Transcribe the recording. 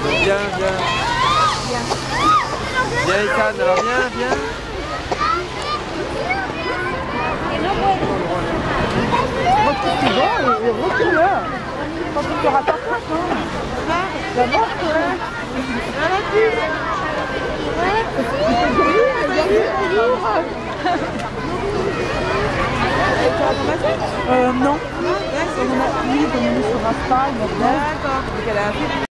Viens, viens. Viens, Ethan, alors viens, viens. Recule-le. Quand tu te rattrapes, la mort, non. On en a fini, comme on est sur un spa, il y a bien. D'accord.